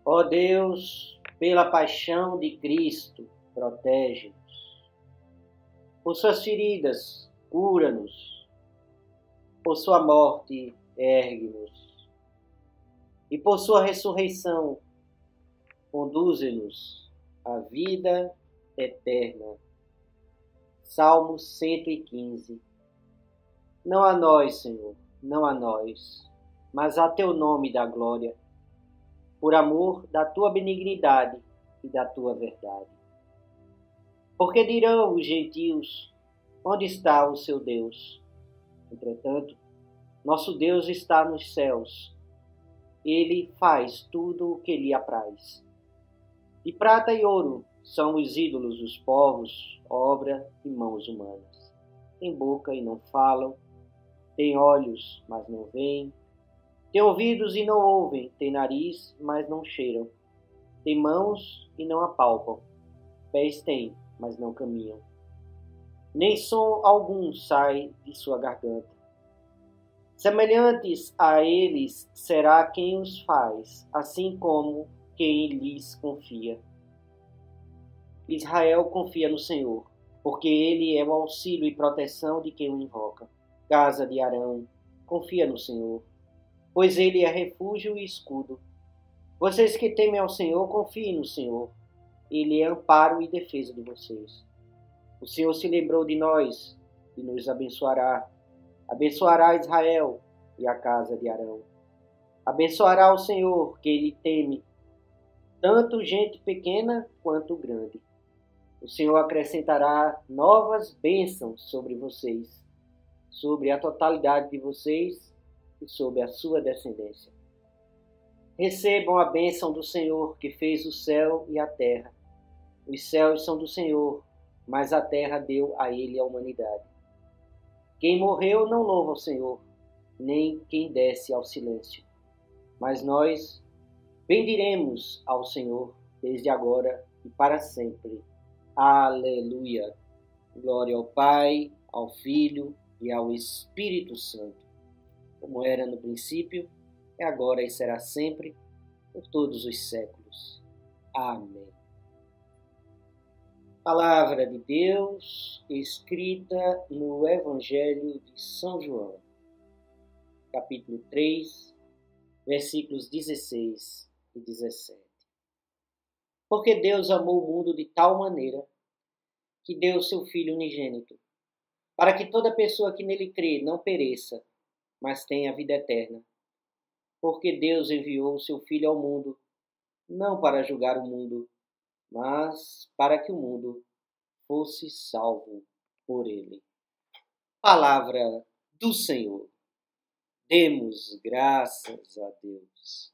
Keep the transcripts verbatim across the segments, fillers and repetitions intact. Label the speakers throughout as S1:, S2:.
S1: Ó Deus, pela paixão de Cristo, protege-nos. Por suas feridas, cura-nos. Por sua morte, ergue-nos. E por sua ressurreição, conduze-nos à vida eterna. Salmo cento e quinze. Não a nós, Senhor, não a nós, mas a teu nome dá glória, por amor da tua benignidade e da tua verdade. Porque dirão os gentios, onde está o seu Deus? Entretanto, nosso Deus está nos céus. Ele faz tudo o que lhe apraz. De prata e ouro são os ídolos dos povos, obra de mãos humanas. Tem boca e não falam, tem olhos, mas não veem, tem ouvidos e não ouvem, tem nariz, mas não cheiram, tem mãos e não apalpam, pés têm, mas não caminham. Nem som algum sai de sua garganta. Semelhantes a eles será quem os faz, assim como quem lhes confia. Israel confia no Senhor, porque ele é o auxílio e proteção de quem o invoca. Casa de Arão, confia no Senhor, pois ele é refúgio e escudo. Vocês que temem ao Senhor, confiem no Senhor. Ele é amparo e defesa de vocês. O Senhor se lembrou de nós e nos abençoará. Abençoará Israel e a casa de Arão. Abençoará o Senhor, que ele teme, tanto gente pequena quanto grande. O Senhor acrescentará novas bênçãos sobre vocês, sobre a totalidade de vocês e sobre a sua descendência. Recebam a bênção do Senhor, que fez o céu e a terra. Os céus são do Senhor, mas a terra deu a ele a humanidade. Quem morreu não louva o Senhor, nem quem desce ao silêncio. Mas nós bendiremos ao Senhor desde agora e para sempre. Aleluia! Glória ao Pai, ao Filho e ao Espírito Santo, como era no princípio, é agora e será sempre, por todos os séculos. Amém. Palavra de Deus escrita no Evangelho de São João, capítulo três, versículos dezesseis e dezessete. Porque Deus amou o mundo de tal maneira que deu seu Filho unigênito, para que toda pessoa que nele crê não pereça, mas tenha vida eterna. Porque Deus enviou o seu Filho ao mundo, não para julgar o mundo, mas para que o mundo fosse salvo por ele. Palavra do Senhor. Demos graças a Deus.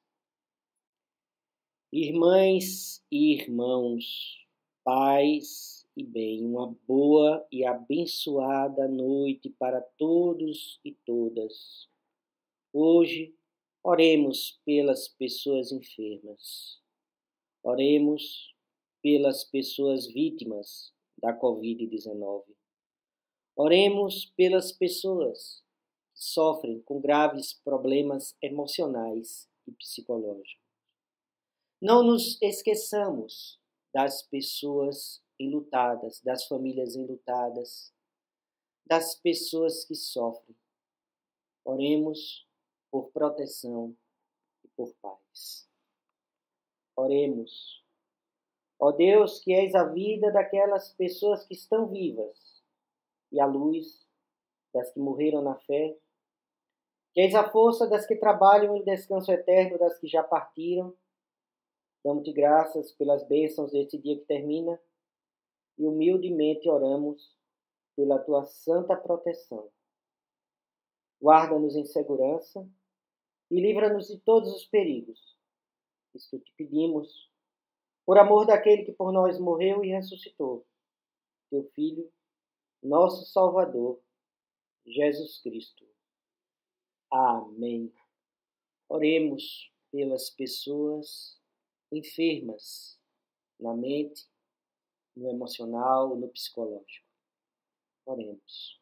S1: Irmãs e irmãos, paz e bem, uma boa e abençoada noite para todos e todas. Hoje, oremos pelas pessoas enfermas. Oremos pelas pessoas vítimas da covid dezenove. Oremos pelas pessoas que sofrem com graves problemas emocionais e psicológicos. Não nos esqueçamos das pessoas enlutadas, das famílias enlutadas, das pessoas que sofrem. Oremos por proteção e por paz. Oremos. Ó Deus, que és a vida daquelas pessoas que estão vivas e a luz das que morreram na fé, que és a força das que trabalham em descanso eterno das que já partiram, damos-te graças pelas bênçãos deste dia que termina e humildemente oramos pela tua santa proteção. Guarda-nos em segurança e livra-nos de todos os perigos. Isto te pedimos, por amor daquele que por nós morreu e ressuscitou, teu Filho, nosso Salvador, Jesus Cristo. Amém. Oremos pelas pessoas enfermas na mente, no emocional, no psicológico. Oremos.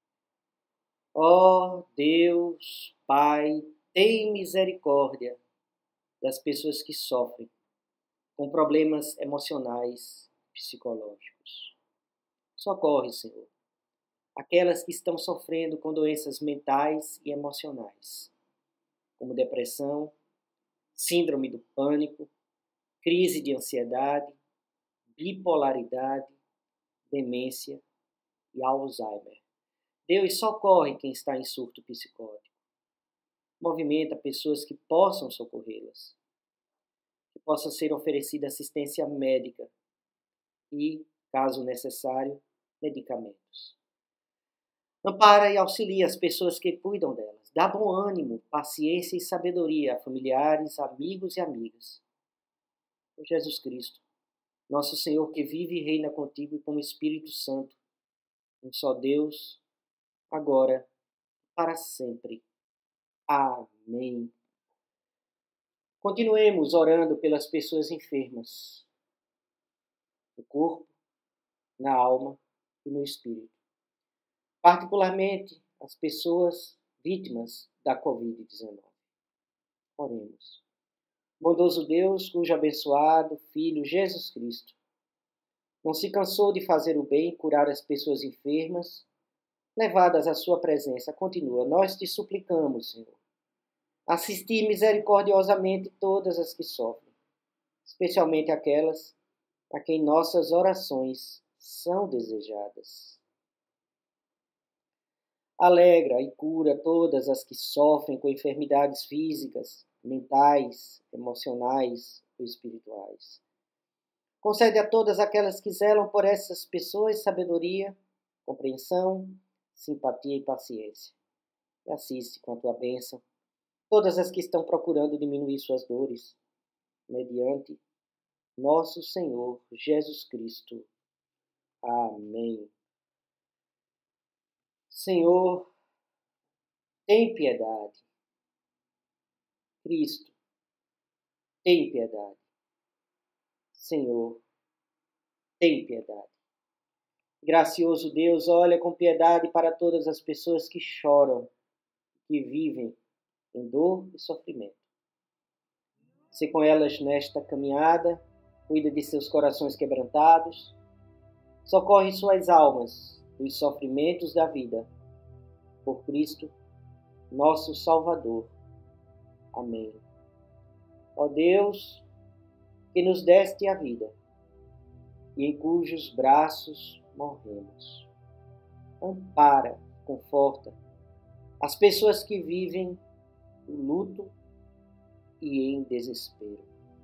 S1: Ó Deus, Pai, tem misericórdia das pessoas que sofrem com problemas emocionais, psicológicos. Socorre, Senhor, aquelas que estão sofrendo com doenças mentais e emocionais, como depressão, síndrome do pânico, crise de ansiedade, bipolaridade, demência e Alzheimer. Deus, socorre quem está em surto psicótico. Movimenta pessoas que possam socorrê-las, que possa ser oferecida assistência médica e, caso necessário, medicamentos. Ampara e auxilia as pessoas que cuidam delas. Dá bom ânimo, paciência e sabedoria a familiares, amigos e amigas. Por Jesus Cristo, nosso Senhor, que vive e reina contigo e com o Espírito Santo, um só Deus, agora, para sempre. Amém. Continuemos orando pelas pessoas enfermas, no corpo, na alma e no espírito. Particularmente as pessoas vítimas da covid dezenove. Oremos. Bondoso Deus, cujo abençoado Filho Jesus Cristo não se cansou de fazer o bem e curar as pessoas enfermas, levadas à sua presença, continua. Nós te suplicamos, Senhor, assistir misericordiosamente todas as que sofrem, especialmente aquelas a quem nossas orações são desejadas. Alegra e cura todas as que sofrem com enfermidades físicas, mentais, emocionais ou espirituais. Concede a todas aquelas que zelam por essas pessoas sabedoria, compreensão, simpatia e paciência. E assiste com a tua bênção todas as que estão procurando diminuir suas dores, mediante nosso Senhor Jesus Cristo. Amém. Senhor, tem piedade. Cristo, tem piedade. Senhor, tem piedade. Gracioso Deus, olha com piedade para todas as pessoas que choram, que vivem em dor e sofrimento. Se com elas nesta caminhada, cuida de seus corações quebrantados, socorre suas almas dos sofrimentos da vida, por Cristo, nosso Salvador. Amém. Ó Deus, que nos deste a vida, e em cujos braços morremos, ampara, conforta as pessoas que vivem o luto e em desespero.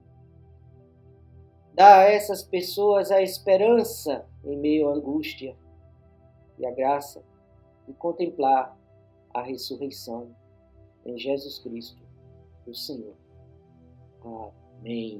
S1: Dá a essas pessoas a esperança em meio à angústia e a graça de contemplar a ressurreição em Jesus Cristo, o Senhor. Amém.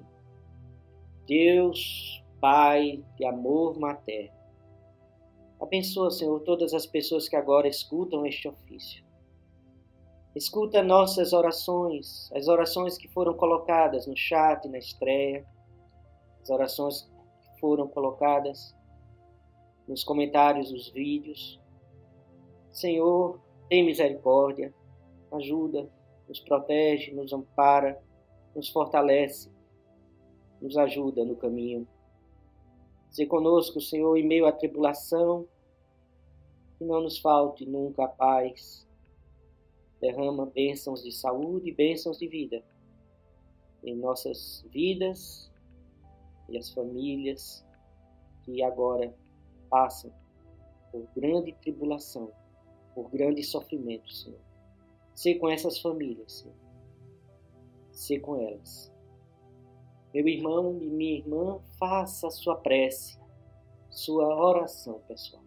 S1: Deus, Pai de amor materno, abençoa, Senhor, todas as pessoas que agora escutam este ofício. Escuta nossas orações, as orações que foram colocadas no chat, na estreia, as orações que foram colocadas nos comentários dos vídeos. Senhor, tem misericórdia, ajuda, nos protege, nos ampara, nos fortalece, nos ajuda no caminho. Se conosco, Senhor, em meio à tribulação, que não nos falte nunca a paz. Derrama bênçãos de saúde e bênçãos de vida em nossas vidas e as famílias que agora passam por grande tribulação, por grande sofrimento, Senhor. Se com essas famílias, Senhor. Se com elas. Meu irmão e minha irmã, faça a sua prece, sua oração pessoal.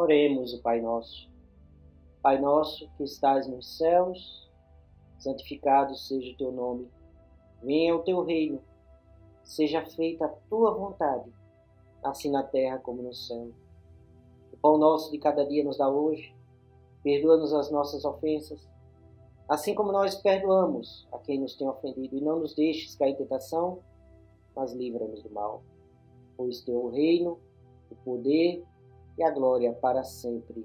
S1: Oremos o Pai Nosso. Pai nosso que estás nos céus, santificado seja o teu nome. Venha o teu reino. Seja feita a tua vontade, assim na terra como no céu. O pão nosso de cada dia nos dá hoje. Perdoa-nos as nossas ofensas, assim como nós perdoamos a quem nos tem ofendido. E não nos deixes cair em tentação, mas livra-nos do mal. Pois teu é o reino, o poder e a glória para sempre.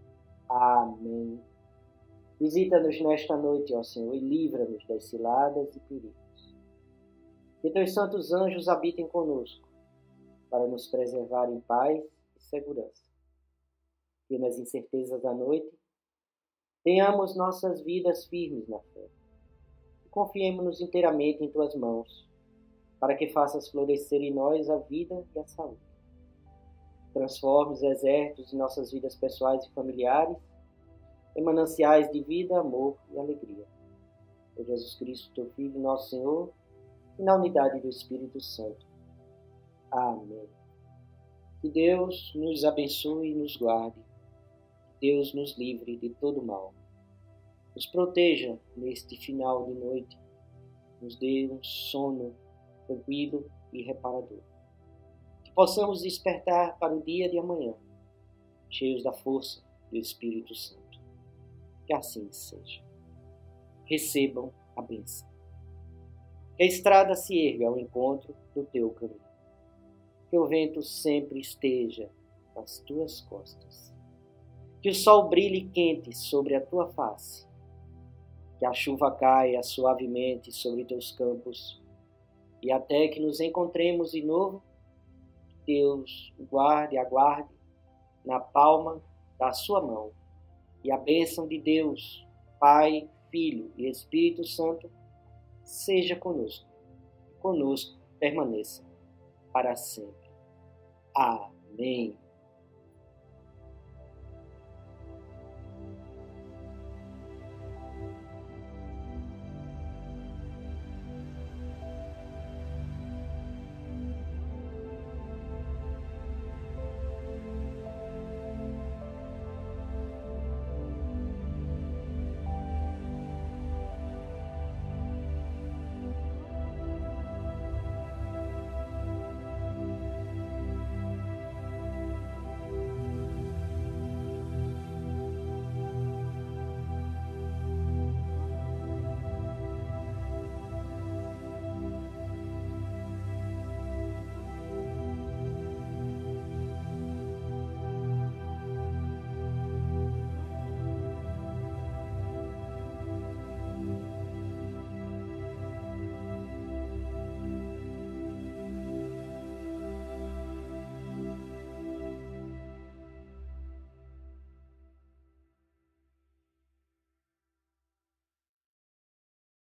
S1: Amém. Visita-nos nesta noite, ó Senhor, e livra-nos das ciladas e perigos. Que teus santos anjos habitem conosco, para nos preservar em paz e segurança. Que nas incertezas da noite tenhamos nossas vidas firmes na fé. E confiemos-nos inteiramente em tuas mãos, para que faças florescer em nós a vida e a saúde. Transforme os exércitos de nossas vidas pessoais e familiares em mananciais de vida, amor e alegria. Por Jesus Cristo, teu Filho, nosso Senhor, e na unidade do Espírito Santo. Amém. Que Deus nos abençoe e nos guarde. Que Deus nos livre de todo mal. Nos proteja neste final de noite. Nos dê um sono tranquilo e reparador. Que possamos despertar para o dia de amanhã, cheios da força do Espírito Santo. Que assim seja. Recebam a bênção. Que a estrada se erga ao encontro do teu caminho. Que o vento sempre esteja nas tuas costas. Que o sol brilhe quente sobre a tua face. Que a chuva caia suavemente sobre teus campos. E até que nos encontremos de novo, Deus guarde e aguarde na palma da sua mão. E a bênção de Deus, Pai, Filho e Espírito Santo, seja conosco. Conosco permaneça para sempre. Amém.